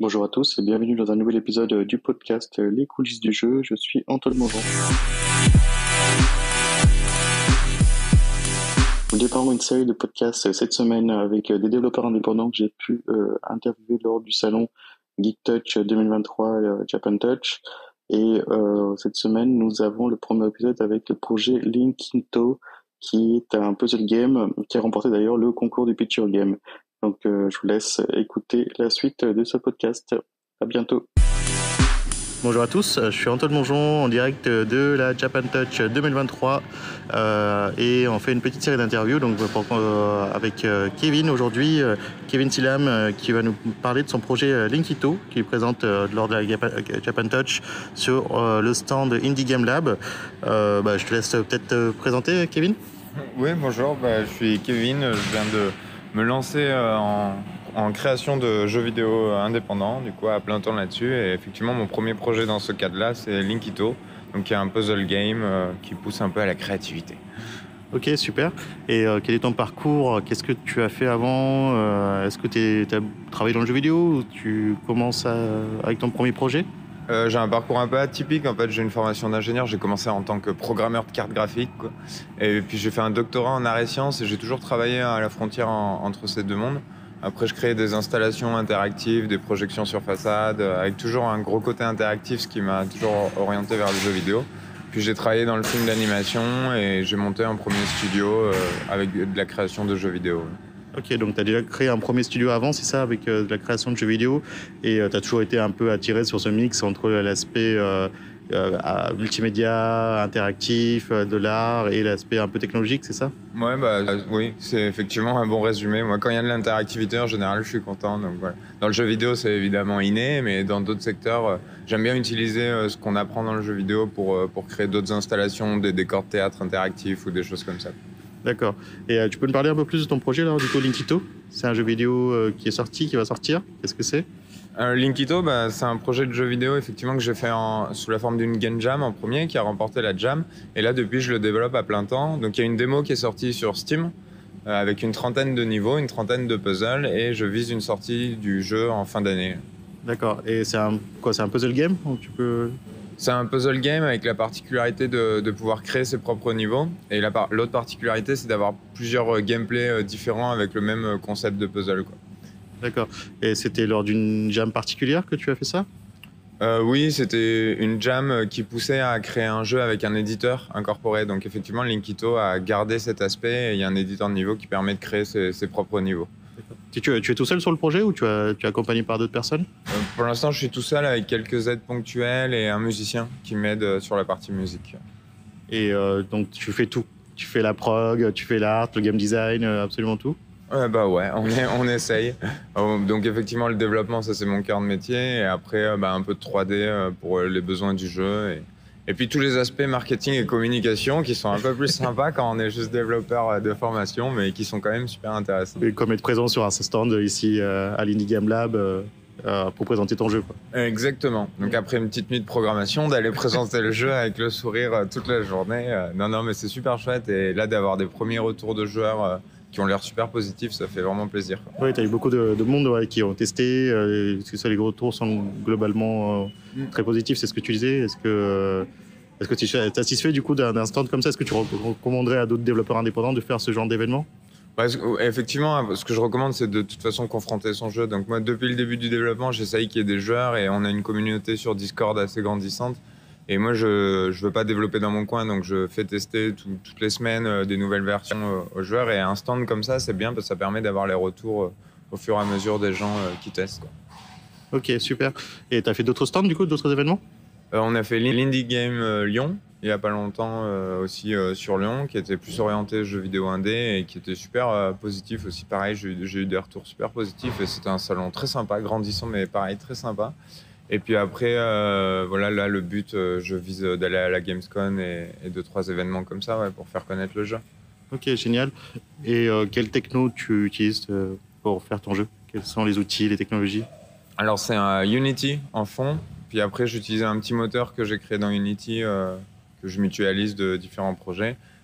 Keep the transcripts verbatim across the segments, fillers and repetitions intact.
Bonjour à tous et bienvenue dans un nouvel épisode du podcast Les coulisses du jeu. Je suis Antoine Morand. Nous démarrons une série de podcasts cette semaine avec des développeurs indépendants que j'ai pu euh, interviewer lors du salon Geek Touch deux mille vingt-trois euh, Japan Touch. Et euh, cette semaine, nous avons le premier épisode avec le projet Linkinto, qui est un puzzle game qui a remporté d'ailleurs le concours du Picture Game. Donc euh, je vous laisse écouter la suite de ce podcast. À bientôt. Bonjour à tous, je suis Antoine Mongeon en direct de la Japan Touch deux mille vingt-trois euh, et on fait une petite série d'interviews donc, pour, euh, avec euh, Kevin aujourd'hui, euh, Kevin Silam euh, qui va nous parler de son projet euh, Linkinto qu'il présente euh, lors de la Japan Touch sur euh, le stand Indie Game Lab. Euh, bah, je te laisse peut-être te présenter, Kevin. Oui, bonjour, bah, je suis Kevin, je viens de me lancer euh, en, en création de jeux vidéo indépendants, du coup à plein temps là-dessus. Et effectivement, mon premier projet dans ce cadre-là, c'est Linkinto, donc qui est un puzzle game euh, qui pousse un peu à la créativité. Ok, super. Et euh, quel est ton parcours? Qu'est-ce que tu as fait avant? euh, Est-ce que tu as travaillé dans le jeu vidéo ou tu commences à, avec ton premier projet? Euh, j'ai un parcours un peu atypique, en fait j'ai une formation d'ingénieur, j'ai commencé en tant que programmeur de cartes graphiques, quoi. Et puis j'ai fait un doctorat en arts et sciences et j'ai toujours travaillé à la frontière en, entre ces deux mondes. Après je créais des installations interactives, des projections sur façade, avec toujours un gros côté interactif, ce qui m'a toujours orienté vers le jeu vidéo. Puis j'ai travaillé dans le film d'animation et j'ai monté un premier studio euh, avec de la création de jeux vidéo. Ok, donc tu as déjà créé un premier studio avant, c'est ça, avec euh, de la création de jeux vidéo, et euh, tu as toujours été un peu attiré sur ce mix entre l'aspect euh, euh, multimédia, interactif, euh, de l'art, et l'aspect un peu technologique, c'est ça? Ouais, bah oui, c'est effectivement un bon résumé. Moi, quand il y a de l'interactivité, en général, je suis content. Donc, voilà. Dans le jeu vidéo, c'est évidemment inné, mais dans d'autres secteurs, euh, j'aime bien utiliser euh, ce qu'on apprend dans le jeu vidéo pour, euh, pour créer d'autres installations, des décors de théâtre interactifs ou des choses comme ça. D'accord. Et euh, tu peux nous parler un peu plus de ton projet, là, du coup, Linkinto? C'est un jeu vidéo euh, qui est sorti, qui va sortir. Qu'est-ce que c'est? euh, Linkinto, bah, c'est un projet de jeu vidéo effectivement que j'ai fait en, sous la forme d'une game jam en premier, qui a remporté la jam. Et là, depuis, je le développe à plein temps. Donc, il y a une démo qui est sortie sur Steam euh, avec une trentaine de niveaux, une trentaine de puzzles, et je vise une sortie du jeu en fin d'année. D'accord. Et c'est un quoi? C'est un puzzle game? Donc, tu peux... C'est un puzzle game avec la particularité de, de pouvoir créer ses propres niveaux. Et la par- l'autre particularité, c'est d'avoir plusieurs gameplays différents avec le même concept de puzzle, quoi. D'accord. Et c'était lors d'une jam particulière que tu as fait ça? euh, Oui, c'était une jam qui poussait à créer un jeu avec un éditeur incorporé. Donc effectivement, Linkinto a gardé cet aspect et il y a un éditeur de niveau qui permet de créer ses, ses propres niveaux. Tu, tu, tu es tout seul sur le projet ou tu, as, tu es accompagné par d'autres personnes? euh, Pour l'instant, je suis tout seul avec quelques aides ponctuelles et un musicien qui m'aide sur la partie musique. Et euh, donc tu fais tout? Tu fais la prog, tu fais l'art, le game design, absolument tout? Ouais, bah ouais, on, est, on essaye. Donc effectivement, le développement, ça c'est mon cœur de métier. Et après, bah, un peu de trois D pour les besoins du jeu. Et, et puis tous les aspects marketing et communication qui sont un peu plus sympas quand on est juste développeur de formation, mais qui sont quand même super intéressants. Et comme être présent sur un stand ici euh, à l'Indie Game Lab euh, euh, pour présenter ton jeu, quoi. Exactement. Donc après une petite nuit de programmation, d'aller présenter le jeu avec le sourire toute la journée. Euh, non, non, mais c'est super chouette. Et là, d'avoir des premiers retours de joueurs euh, qui ont l'air super positifs, ça fait vraiment plaisir. Oui, tu as eu beaucoup de, de monde ouais, qui ont testé. Euh, est-ce que ça, les retours sont globalement euh, mm. très positifs? C'est ce que tu disais. Est-ce que, euh, est-ce que tu es satisfait du coup d'un stand comme ça? Est-ce que tu recommanderais à d'autres développeurs indépendants de faire ce genre d'événement? Ouais, effectivement, ce que je recommande, c'est de toute façon confronter son jeu. Donc moi, depuis le début du développement, j'essaye qu'il y ait des joueurs et on a une communauté sur Discord assez grandissante. Et moi, je ne veux pas développer dans mon coin, donc je fais tester tout, toutes les semaines euh, des nouvelles versions euh, aux joueurs. Et un stand comme ça, c'est bien parce que ça permet d'avoir les retours euh, au fur et à mesure des gens euh, qui testent, quoi. Ok, super. Et tu as fait d'autres stands, du coup, d'autres événements? euh, On a fait l'Indie Game euh, Lyon, il n'y a pas longtemps euh, aussi euh, sur Lyon, qui était plus orienté jeux vidéo indé et qui était super euh, positif aussi. Pareil, j'ai, j'ai eu des retours super positifs et c'était un salon très sympa, grandissant, mais pareil, très sympa. Et puis après, euh, voilà, là, le but, euh, je vise d'aller à la Gamescom et, et deux, trois événements comme ça, ouais, pour faire connaître le jeu. Ok, génial. Et euh, quelle techno tu utilises euh, pour faire ton jeu? Quels sont les outils, les technologies? Alors, c'est un Unity en fond. Puis après, j'utilisais un petit moteur que j'ai créé dans Unity, euh, que je mutualise de différents projets.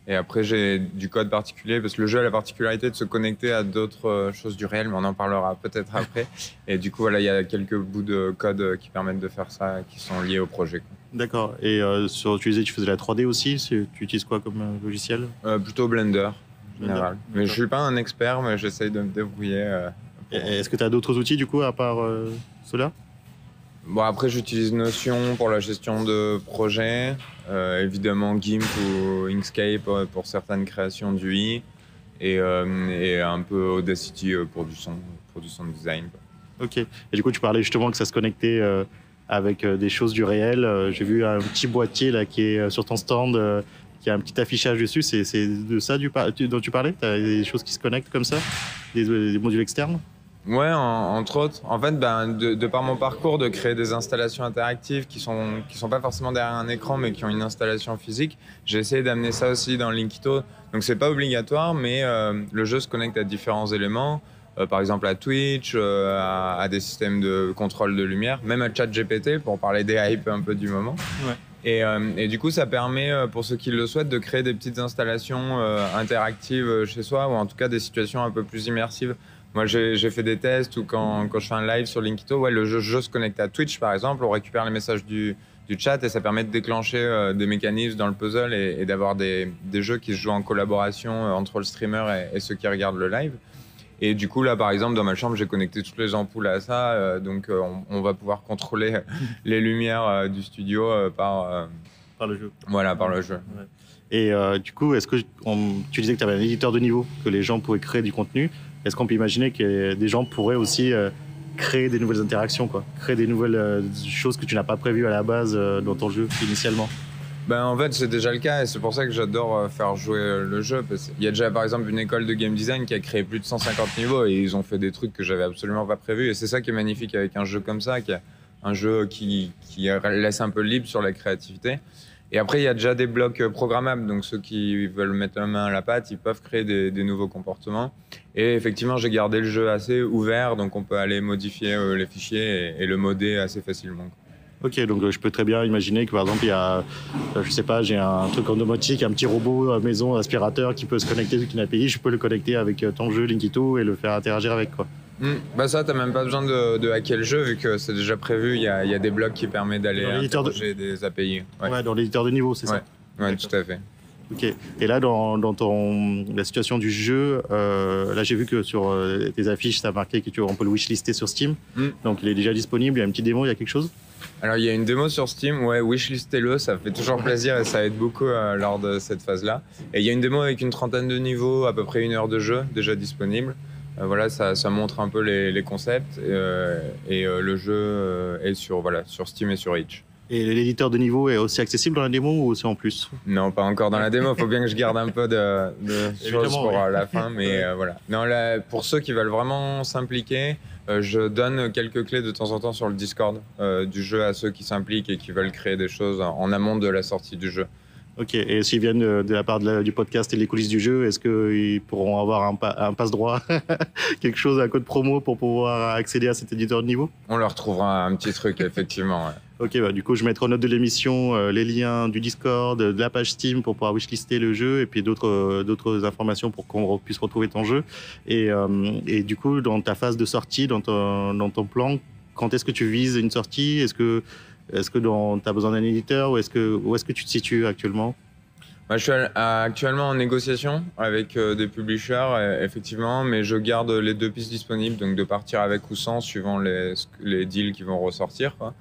Et après, j'ai du code particulier parce que le jeu a la particularité de se connecter à d'autres euh, choses du réel, mais on en parlera peut-être après. Et du coup, voilà, il y a quelques bouts de code qui permettent de faire ça, qui sont liés au projet, quoi. D'accord. Et euh, sur, tu disais que tu faisais la trois D aussi. Tu utilises quoi comme euh, logiciel? Euh, plutôt Blender, en général. Blender. Mais je suis pas un expert, mais j'essaye de me débrouiller. Euh, pour... Est-ce que tu as d'autres outils du coup à part euh, cela? Bon, après, j'utilise Notion pour la gestion de projets, euh, évidemment GIMP ou Inkscape pour certaines créations d'U I, et, euh, et un peu Audacity pour du son, pour du sound design. Ok. Et du coup, tu parlais justement que ça se connectait euh, avec euh, des choses du réel. Euh, j'ai vu un petit boîtier là qui est euh, sur ton stand, euh, qui a un petit affichage dessus. C'est, c'est de ça du par... dont tu parlais? Tu as des choses qui se connectent comme ça, des, des modules externes? Ouais, en, entre autres. En fait, ben, de, de par mon parcours, de créer des installations interactives qui sont qui sont pas forcément derrière un écran, mais qui ont une installation physique, j'ai essayé d'amener ça aussi dans Linkito. Donc c'est pas obligatoire, mais euh, le jeu se connecte à différents éléments, euh, par exemple à Twitch, euh, à, à des systèmes de contrôle de lumière, même à ChatGPT pour parler des hypes un peu du moment. Ouais. Et, euh, et du coup, ça permet, pour ceux qui le souhaitent, de créer des petites installations euh, interactives chez soi, ou en tout cas des situations un peu plus immersives. Moi, j'ai, j'ai fait des tests où quand, quand je fais un live sur Linkito, ouais, le jeu, jeu se connecte à Twitch, par exemple, on récupère les messages du, du chat et ça permet de déclencher euh, des mécanismes dans le puzzle et, et d'avoir des, des jeux qui se jouent en collaboration euh, entre le streamer et, et ceux qui regardent le live. Et du coup, là, par exemple, dans ma chambre, j'ai connecté toutes les ampoules à ça. Euh, donc, euh, on, on va pouvoir contrôler les lumières euh, du studio euh, par, euh, par le jeu. Voilà, par le jeu. Ouais. Et euh, du coup, est-ce que on, tu disais que tu avais un éditeur de niveau, que les gens pouvaient créer du contenu. Est-ce qu'on peut imaginer que des gens pourraient aussi euh, créer des nouvelles interactions, quoi, créer des nouvelles euh, choses que tu n'as pas prévues à la base euh, dans ton jeu initialement? Ben, en fait, c'est déjà le cas et c'est pour ça que j'adore faire jouer le jeu. Parce qu'il y a déjà, par exemple, une école de game design qui a créé plus de cent cinquante niveaux et ils ont fait des trucs que j'avais absolument pas prévus. Et c'est ça qui est magnifique avec un jeu comme ça, qui est un jeu qui, qui laisse un peu libre sur la créativité. Et après, il y a déjà des blocs programmables. Donc, ceux qui veulent mettre la main à la pâte, ils peuvent créer des, des nouveaux comportements. Et effectivement, j'ai gardé le jeu assez ouvert. Donc, on peut aller modifier euh, les fichiers et, et le modder assez facilement. Ok, donc euh, je peux très bien imaginer que par exemple, il y a, euh, je sais pas, j'ai un truc en domotique, un petit robot à maison, aspirateur qui peut se connecter avec une A P I. Je peux le connecter avec euh, ton jeu Linkito et le faire interagir avec, quoi. Mmh. Bah ça, t'as même pas besoin de, de hacker le jeu vu que c'est déjà prévu. Il y a, y a des blocs qui permettent d'aller interroger de... des A P I. Ouais, ouais, dans l'éditeur de niveau, c'est ouais. ça. Ouais, tout à fait. Ok. Et là, dans, dans ton, la situation du jeu, euh, là, j'ai vu que sur euh, tes affiches, ça a marqué que tu, on peut le wishlister sur Steam. Mmh. Donc, il est déjà disponible. Il y a une petite démo, il y a quelque chose? Alors, il y a une démo sur Steam. Ouais, wishlistez-le. Ça fait toujours plaisir et ça aide beaucoup euh, lors de cette phase-là. Et il y a une démo avec une trentaine de niveaux, à peu près une heure de jeu déjà disponible. Euh, voilà, ça, ça montre un peu les, les concepts euh, et euh, le jeu euh, est sur, voilà, sur Steam et sur Itch. Et l'éditeur de niveau est aussi accessible dans la démo ou c'est en plus? Non, pas encore dans la démo. Il faut bien que je garde un peu de, de choses pour ouais. la fin, mais euh, voilà. Non, là, pour ceux qui veulent vraiment s'impliquer, euh, je donne quelques clés de temps en temps sur le Discord euh, du jeu à ceux qui s'impliquent et qui veulent créer des choses en, en amont de la sortie du jeu. Ok, et s'ils viennent de, de la part de la, du podcast et les coulisses du jeu, est-ce qu'ils pourront avoir un, un passe-droit, quelque chose, un code promo pour pouvoir accéder à cet éditeur de niveau? On leur trouvera un petit truc, effectivement. Ouais. Ok, bah, du coup, je mettrai en note de l'émission euh, les liens du Discord, de la page Steam pour pouvoir wishlister le jeu et puis d'autres, euh, d'autres informations pour qu'on puisse retrouver ton jeu. Et, euh, et du coup, dans ta phase de sortie, dans ton, dans ton plan, quand est-ce que tu vises une sortie? Est-ce que Est-ce que tu as besoin d'un éditeur ou est-ce que, où est-ce que tu te situes actuellement? Moi, je suis actuellement en négociation avec euh, des publishers, euh, effectivement, mais je garde les deux pistes disponibles, donc de partir avec ou sans, suivant les, les deals qui vont ressortir, quoi.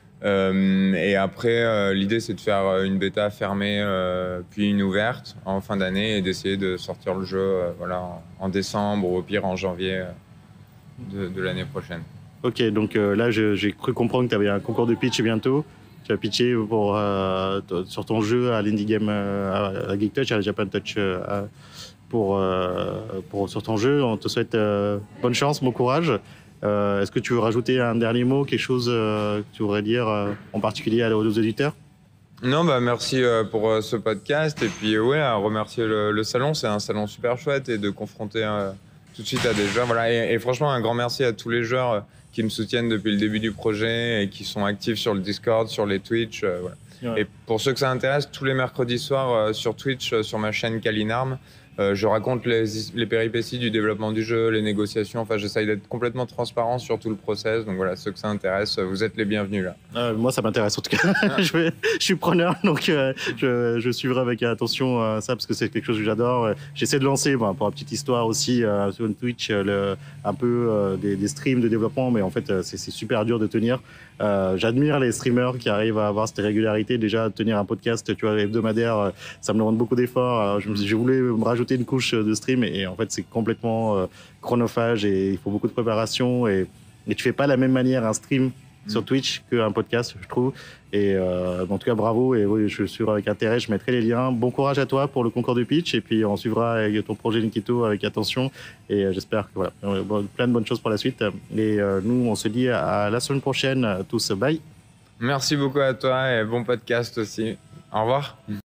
Euh, et après, euh, l'idée, c'est de faire une bêta fermée, euh, puis une ouverte en fin d'année et d'essayer de sortir le jeu euh, voilà, en, en décembre ou au pire en janvier euh, de, de l'année prochaine. Ok, donc euh, là, je, j'ai cru comprendre que tu avais un concours de pitch bientôt. Tu vas pitcher pour, euh, sur ton jeu à l'Indie Game, euh, à Geek Touch, à la Japan Touch, euh, pour, euh, pour, sur ton jeu. On te souhaite euh, bonne chance, bon courage. Euh, est-ce que tu veux rajouter un dernier mot, quelque chose euh, que tu voudrais dire euh, en particulier aux auditeurs? Non, bah merci euh, pour euh, ce podcast. Et puis, ouais, à remercier le, le salon. C'est un salon super chouette et de confronter euh, tout de suite à des joueurs. Voilà. Et, et franchement, un grand merci à tous les joueurs qui me soutiennent depuis le début du projet et qui sont actifs sur le Discord, sur les Twitch. Euh, voilà. Ouais. Et pour ceux que ça intéresse, tous les mercredis soirs euh, sur Twitch, euh, sur ma chaîne Kalinarm, euh, je raconte les, les péripéties du développement du jeu, les négociations. Enfin, j'essaye d'être complètement transparent sur tout le process. Donc voilà, ceux que ça intéresse, vous êtes les bienvenus là. Euh, moi, ça m'intéresse en tout cas. je, vais, je suis preneur, donc euh, je, je suivrai avec attention euh, ça parce que c'est quelque chose que j'adore. J'essaie de lancer, bon, pour la petite histoire aussi, euh, sur une Twitch, le, un peu euh, des, des streams de développement, mais en fait, c'est super dur de tenir. Euh, J'admire les streamers qui arrivent à avoir cette régularité. Déjà, tenir un podcast, tu vois, hebdomadaire, ça me demande beaucoup d'efforts. Je, je voulais me rajouter une couche de stream et, et en fait, c'est complètement euh, chronophage et il faut beaucoup de préparation et, et tu fais pas de la même manière un stream mmh. sur Twitch qu'un podcast, je trouve. Et euh, en tout cas, bravo et oui, je suivrai avec intérêt. Je mettrai les liens. Bon courage à toi pour le concours de pitch et puis on suivra ton projet Nikito avec attention et euh, j'espère que voilà, plein de bonnes choses pour la suite. Et euh, nous, on se dit à la semaine prochaine. Tous, bye. Merci beaucoup à toi et bon podcast aussi. Au revoir.